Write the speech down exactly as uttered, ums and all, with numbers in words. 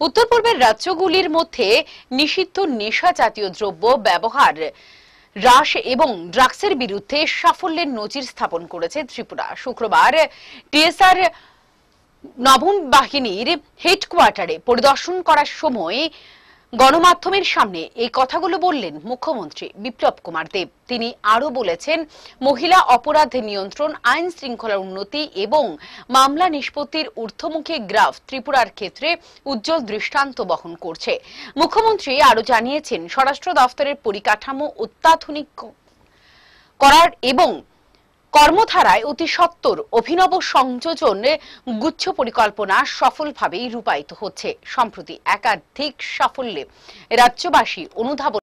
উত্তর পূর্বের রাজ্যগুলির মধ্যে নিষিদ্ধ নেশা জাতীয় দ্রব্য ব্যবহার হ্রাস এবং ড্রাগসের বিরুদ্ধে সাফল্যের নজির স্থাপন করেছে ত্রিপুরা। শুক্রবার টিএসআর নবম বাহিনীর হেডকোয়ার্টারে পরিদর্শন করার সময় গণমাধ্যমের সামনে এই কথাগুলো বললেন মুখ্যমন্ত্রী বিপ্লব কুমার দেব। তিনি আরো বলেছেন, মহিলা অপরাধ নিয়ন্ত্রণ, আইন শৃঙ্খলার উন্নতি এবং মামলা নিষ্পত্তির ঊর্ধ্বমুখী গ্রাফ ত্রিপুরার ক্ষেত্রে উজ্জ্বল দৃষ্টান্ত বহন করছে। মুখ্যমন্ত্রী আরো জানিয়েছেন, স্বরাষ্ট্র দফতরের পরিকাঠামো অত্যাধুনিক করার এবং কর্মধারায় অতি সত্বর অভিনব সংযোজন গুচ্ছ পরিকল্পনা সফলভাবে রূপায়িত হচ্ছে। সম্প্রতি একাধিক সাফল্যে রাজ্যবাসী অনুধাবন